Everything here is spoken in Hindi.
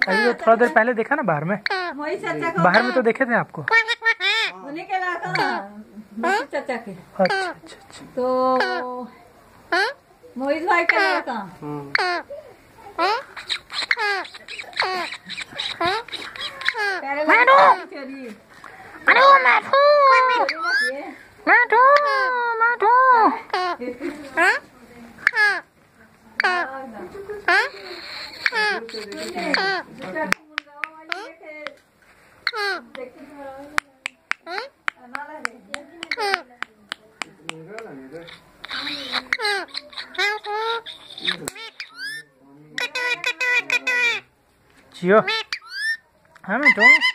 अभी तो थोड़ा देर पहले देखा ना बाहर में। बाहर में तो देखे थे आपको। चाचा के। अच्छा अच्छा अच्छा। तो मोहित भाई का लड़का। जियो हाँ मैं तो